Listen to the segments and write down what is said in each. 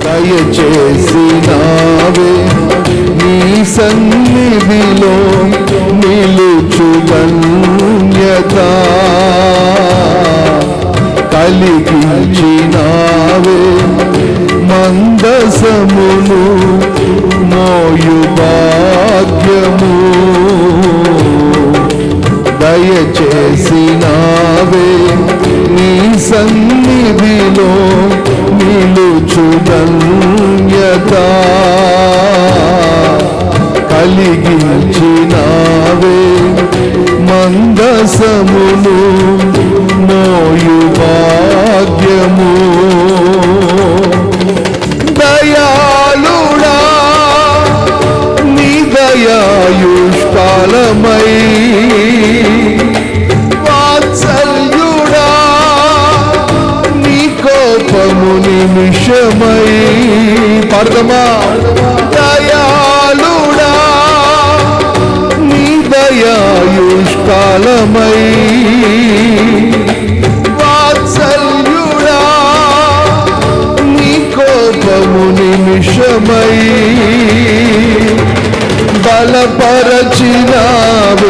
దయచేసినావే నీ సన్నిధిలో నిలుచు ధన్యత కలిగించినావే మందసమును మోయు భాగ్యము దయచేసినావే నీ సన్నిధిలో నిలుచు ధన్యత కలిగించినావే మందసమును మోయు భాగ్యము దయాళుడా నీ దయాయుష్కాలమై వాత్సల్యుడా నీ కోపము నిమిషమై పాడదమా దయాళుడా నీ దయాయుష్కాలమై వాత్సల్యుడా నీ కోపము నిమిషమై బలపరచినావే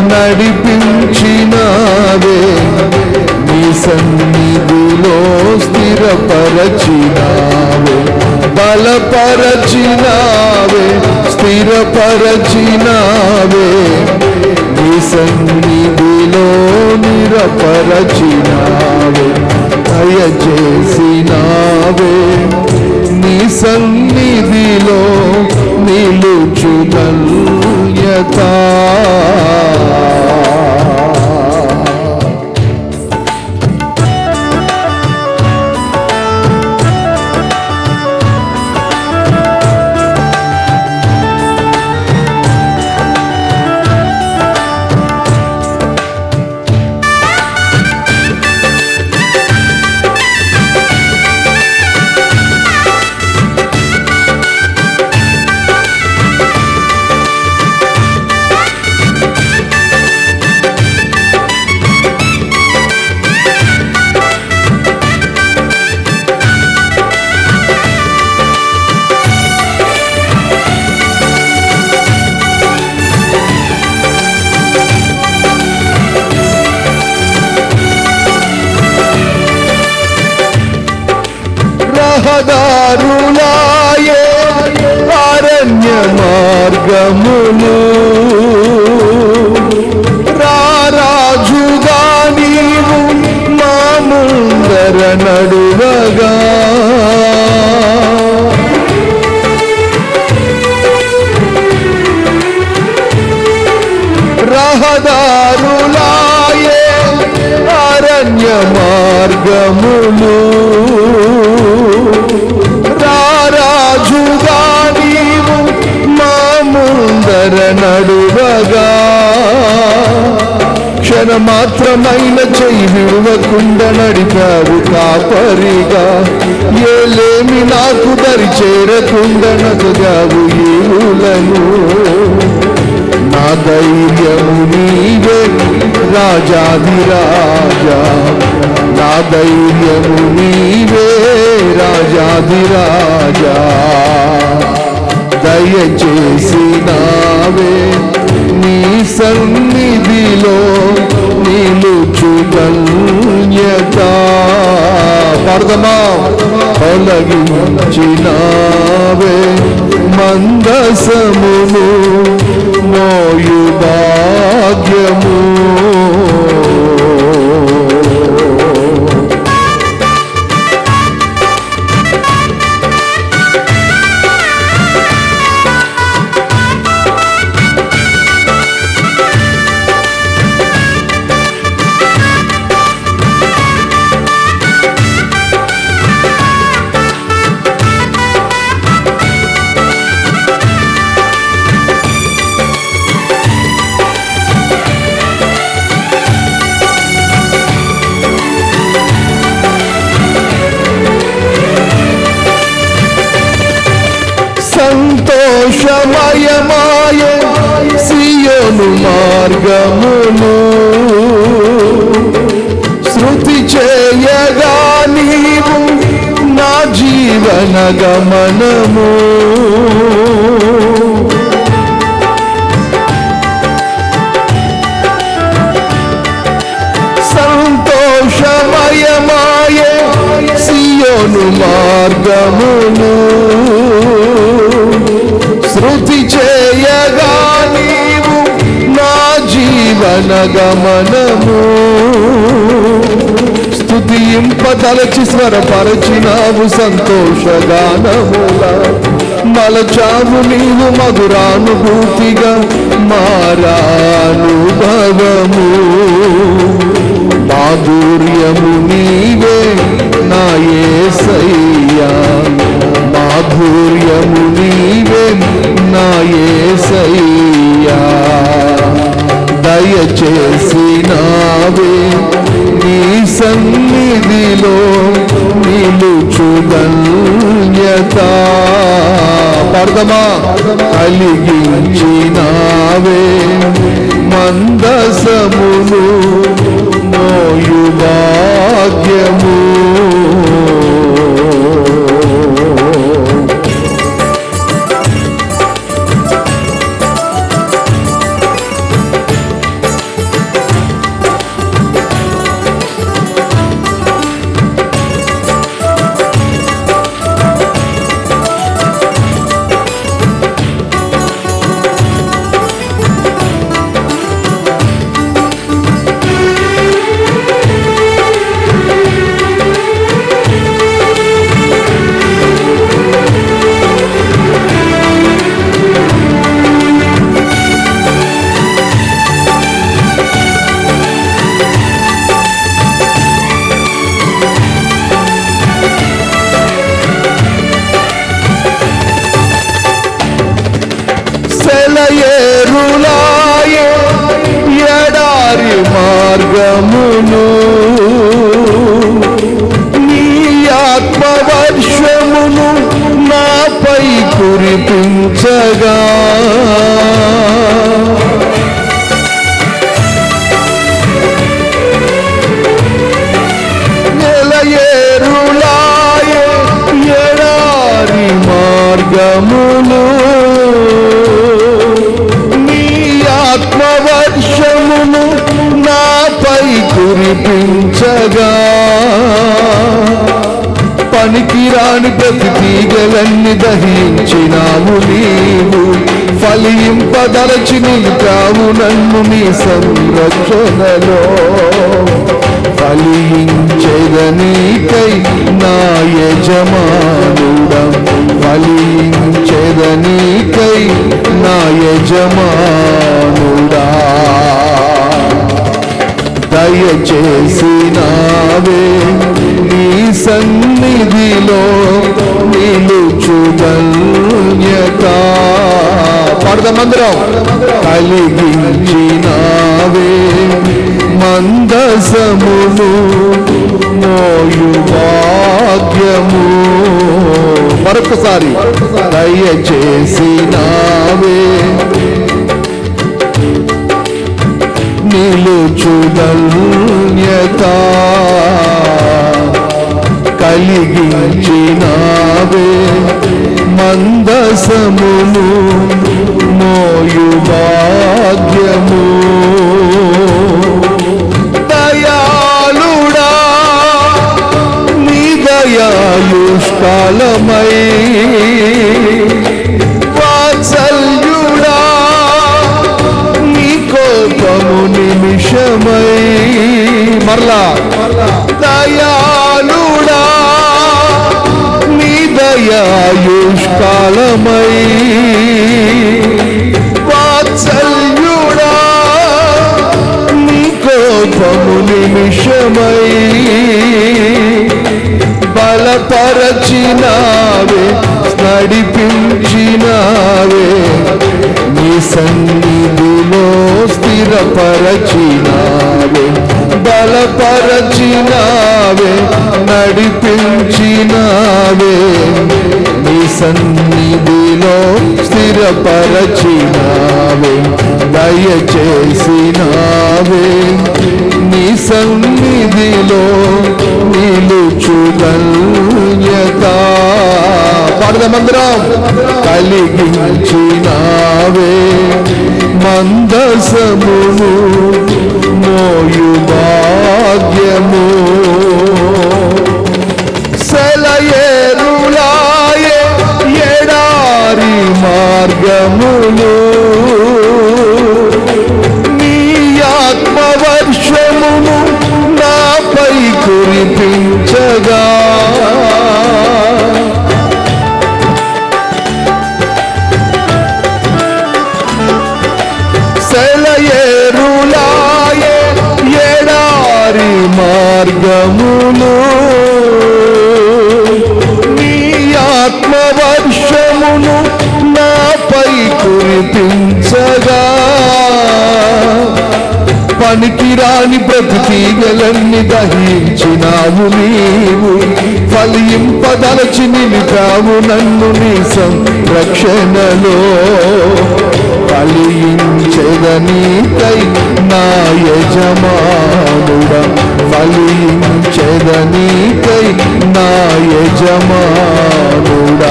నడిపించినావే నీ సన్నిధిలో స్థిరపరచినావే బలపరచినావే స్థిరపరచినావే నీ సన్నిధిలో నిరపరచినావే దయచేసినావే నీ సన్నిధిలో నిలుచు ధన్యత రహదారులాయే అరణ్య మార్గములు రారాజుగా నీవు మా ముందర నడువగా రహదారులాయే అరణ్య మార్గములు రారాజుగా నీవు మా ముందర నడువగా క్షణమాత్రమైన చెయ్యి విడవకుండా నడిపావు కాపరిగా ఏలేమి నాకు దరి చేరకుండా నగగావు ఈవులను నా ధైర్యము నీవే రాజాధిరాజా నా ధైర్యము నీవే రాజాధిరాజా దయచేసినావే నీ సన్నిధిలో నిలుచు ధన్యత పాడదమా తొలగించినావే మందసమును మోయు భాగ్యము సంతోషమయమాయ సియోను మార్గమును శృతి చేయగా నీవు నా జీవ జీవన గమనము సంతోషమయమాయే సియోను మార్గమును శృతి చేయగా నీవు నా జీవన గమనము స్తుతింపదలచి స్వరపరచినావు సంతోషగానముల మలచావు నీవు మధురానుభూతిగా మారానుభవము మాధుర్యము నీవే నా యేసయ్యా మాధుర్యము నీవే నా యేసయ్యా దయచేసి నావే నీ సన్నిధిలో నిలుచు ధన్యత పర్దమా కలిగించినావే మందసమును మోయు భాగ్యము సెలయేరులాయే ఎడారి మార్గమును నీ ఆత్మవర్షమును నాపై కురిపించగా సెలయేరులాయే ఎడారి మార్గమును ఆత్మవర్షమును నాపై కురిపించగా పనికిరాని ప్రతి తీగలన్నీ దహించినావు నీవు ఫలింపదలచి నిలిపావు నన్ను నీ సంరక్షణలో ఫలించెదనీకై నా యజమానుడా ఫలించెదనీకై నా యజమానుడా దయచేసి నావే నీ సన్నిధిలో నిలుచు ధన్యత పాడదామందరం కలిగించినావే మందసమును మోయు భాగ్యము మరొకసారి దయచేసి నావే నిలుచు ధన్యత కలిగించినావే మందసమును మోయు భాగ్యము దయాళుడా నీ దయాయుష్కాలమై వాత్సల్యుడా నీ కోపము నిమిషమై మరలా దయాళుడా నీ దయాయుష్కాలమై వాత్సల్యుడా నీ కోపము నిమిషమై బలపరచినావే నడిపించినావే నీ సన్నిధిలో స్థిరపరచినావే బలపరచినావే నడిపించినావే నీ సన్నిధిలో స్థిరపరచినావే దయచేసినావే నీ సన్నిధిలో నిలుచుదల్యత. పాడదామందరం. కలిగించినావే మందసమును మోయు భాగ్యము. సెలయేరులాయే ఎడారి మార్గములు నీ ఆత్మవర్షమును నాపై కురిపించగా. సెలయేరులాయే ఎడారి మార్గములు నీ ఆత్మవర్షమును నాపై కురిపించగా. పనికిరాని బ్రతికీగలన్నీ దహించినావు నీవు. ఫలింపదలచి నిలిపావు నన్ను నీ సంరక్షణలో. ఫలించెదనీకై నా యజమానుడా. ఫలించెదనీకై నా యజమానుడా.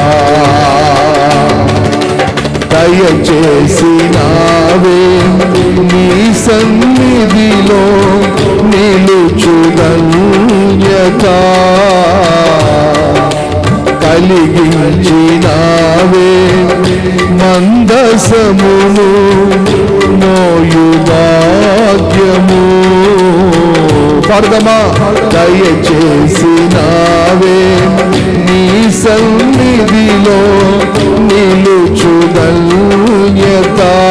దయచేసినావే నీ సన్నిధిలో నిలుచుదల్యత. కలిగించినావే మందసమును మోయు భాగ్యము. పాడదమా. దయచేసినావే నీ సన్నిధిలో నిలుచుదల్యత.